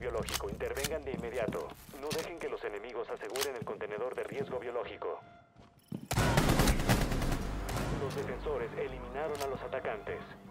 biológico. Intervengan de inmediato. No dejen que los enemigos aseguren el contenedor de riesgo biológico. Los defensores eliminaron a los atacantes.